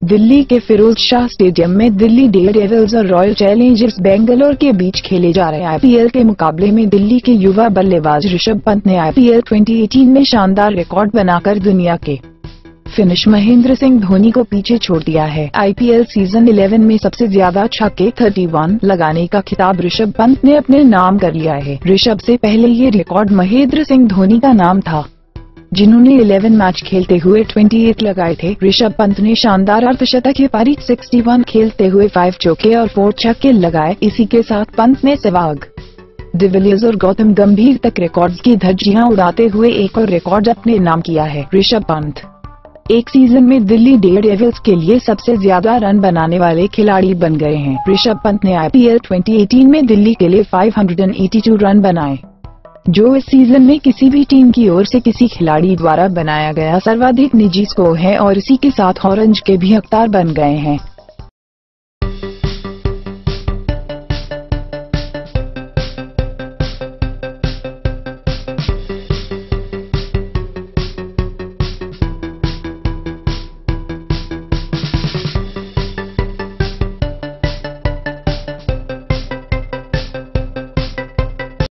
दिल्ली के फिरोजशाह स्टेडियम में दिल्ली डेयरडेविल्स और रॉयल चैलेंजर्स बेंगलोर के बीच खेले जा रहे आईपीएल के मुकाबले में दिल्ली के युवा बल्लेबाज ऋषभ पंत ने आईपीएल 2018 में शानदार रिकॉर्ड बनाकर दुनिया के फिनिश महेंद्र सिंह धोनी को पीछे छोड़ दिया है। आईपीएल सीजन 11 में सबसे ज्यादा छक्के 31 लगाने का खिताब ऋषभ पंत ने अपने नाम कर लिया है। ऋषभ से पहले ये रिकॉर्ड महेंद्र सिंह धोनी का नाम था, जिन्होंने 11 मैच खेलते हुए 28 लगाए थे। ऋषभ पंत ने शानदार अर्धशतक की पारी 61 खेलते हुए 5 चौके और 4 छक्के लगाए। इसी के साथ पंत ने सहवाग, विलियर्स और गौतम गंभीर तक रिकॉर्ड्स की धज्जियां उड़ाते हुए एक और रिकॉर्ड अपने नाम किया है। ऋषभ पंत एक सीजन में दिल्ली डेयरडेविल्स के लिए सबसे ज्यादा रन बनाने वाले खिलाड़ी बन गए हैं। ऋषभ पंत ने आईपीएल 2018 में दिल्ली के लिए 582 रन बनाए, जो इस सीजन में किसी भी टीम की ओर से किसी खिलाड़ी द्वारा बनाया गया सर्वाधिक निजी स्कोर है और इसी के साथ ऑरेंज के भी हकदार बन गए हैं।